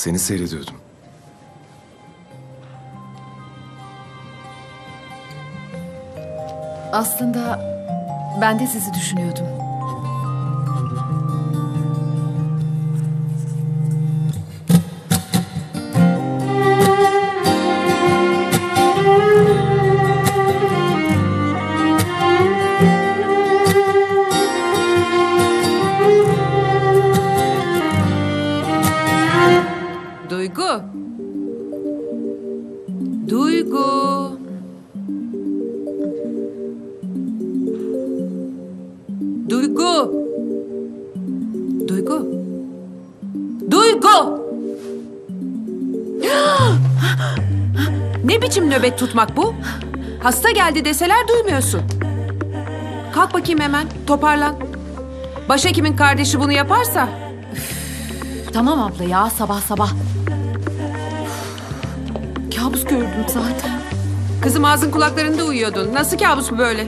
Seni seyrediyordum. Aslında ben de sizi düşünüyordum. Duygu. Duygu. Duygu. Duygu. Duygu. Ne biçim nöbet tutmak bu? Hasta geldi deseler duymuyorsun. Kalk bakayım hemen, toparlan. Başhekimin kardeşi bunu yaparsa... Tamam abla ya, sabah sabah. Kabus gördüm zaten. Kızım ağzın kulaklarında uyuyordun. Nasıl kabus bu böyle?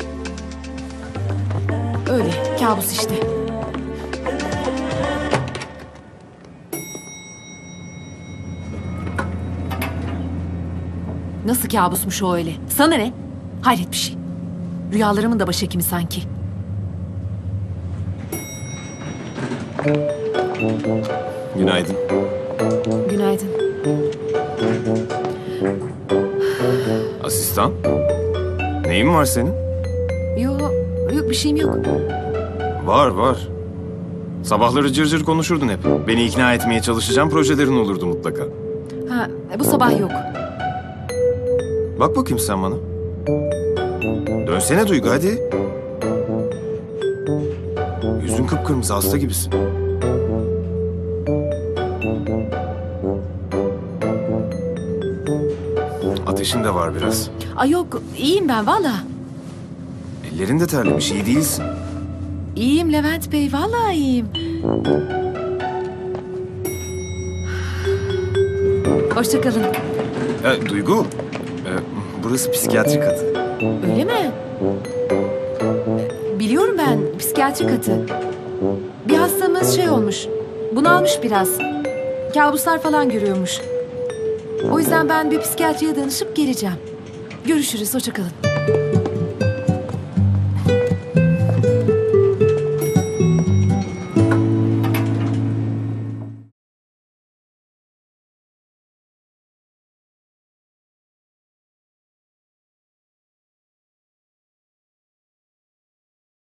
Öyle, kabus işte. Nasıl kabusmuş o öyle? Sana ne? Hayret bir şey. Rüyalarımın da başhekimi sanki. Günaydın. Günaydın. Asistan? Neyin var senin? Yok bir şeyim yok. Var var. Sabahları cır cır konuşurdun hep. Beni ikna etmeye çalışacağım projelerin olurdu mutlaka. Ha, bu sabah yok. Bak bakayım sen bana. Dönsene Duygu hadi. Yüzün kıpkırmızı, hasta gibisin. Ateşin de var biraz. Ay yok, iyiyim ben valla. Ellerin de terlemiş, iyi değilsin. İyiyim Levent Bey, valla iyiyim. Hoşça kalın. Duygu, burası psikiyatri katı. Öyle mi? Biliyorum ben, psikiyatri katı. Bir hastamız şey olmuş, bunalmış biraz. Kabuslar falan görüyormuş. O yüzden ben bir psikiyatriye danışıp geleceğim. Görüşürüz, hoşça kalın.